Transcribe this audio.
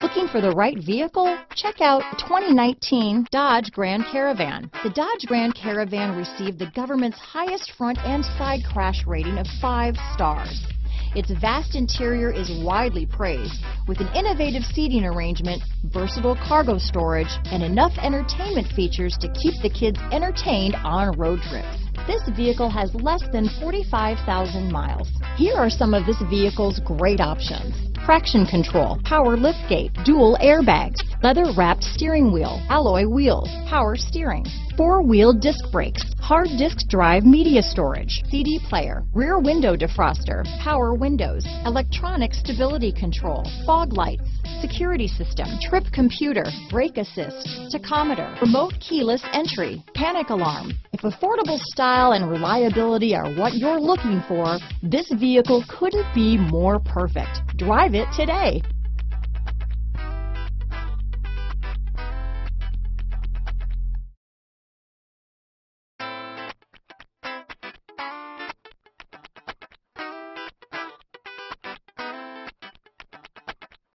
Looking for the right vehicle? Check out 2019 Dodge Grand Caravan. The Dodge Grand Caravan received the government's highest front and side crash rating of 5 stars. Its vast interior is widely praised, with an innovative seating arrangement, versatile cargo storage, and enough entertainment features to keep the kids entertained on road trips. This vehicle has less than 45,000 miles. Here are some of this vehicle's great options: traction control, power liftgate, dual airbags, leather-wrapped steering wheel, alloy wheels, power steering, 4-wheel disc brakes, hard disk drive media storage, CD player, rear window defroster, power windows, electronic stability control, fog lights, security system, trip computer, brake assist, tachometer, remote keyless entry, panic alarm. If affordable style and reliability are what you're looking for, this vehicle couldn't be more perfect. Drive it today.